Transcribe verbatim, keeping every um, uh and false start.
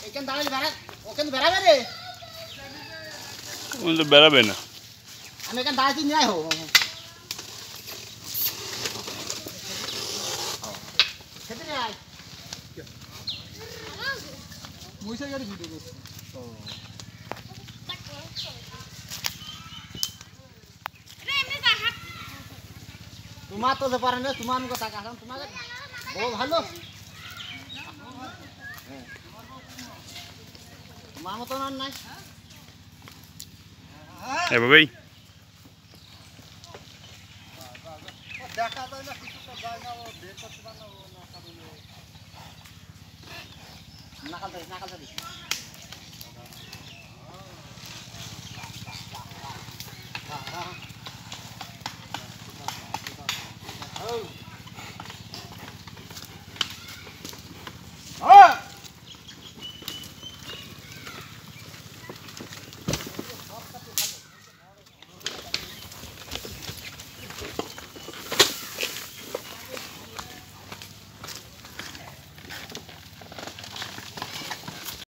এখান দাঁড়ালে বেড়া ওখানে বেড়াবে রে উনি তো বেড়াবে না আমি এখানে দাঁড়াতে নিয়ে আয় হো খেতে নিয়ে আয় মুইসা গাড়ি ভিডিও করছি তোমার তো যে পারে না তোমার মুখে টাকা আসলাম তোমাকে বউ ভালো তোমার মতন আর নাই এভাবেই দেখা যায় না কিছুটা যায় না ও বের করতে পারে না ও নাকাল ধরিস নাকাল ধরিস হ্যাঁ হ্যাঁ